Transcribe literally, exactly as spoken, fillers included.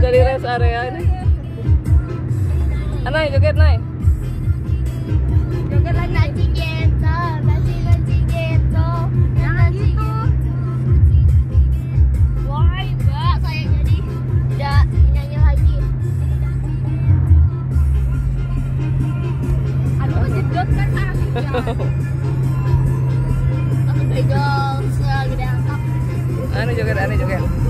dari rest area ini. Anai joget Nay. Joget lagi nanti gitu, nanti nanti gitu, jangan gitu. Wah, mbak, saya jadi tidak nyanyi lagi. Aduh, kejedot kan arahnya. Aku bejol, segede angkap. Anu joget, anu joget.